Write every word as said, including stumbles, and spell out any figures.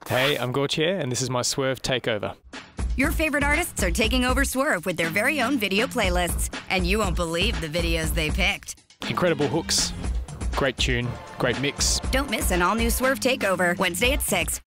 Hey, I'm Gotye, and this is my Swrv takeover. Your favorite artists are taking over Swrv with their very own video playlists, and you won't believe the videos they picked. Incredible hooks, great tune, great mix. Don't miss an all-new Swrv takeover, Wednesday at six.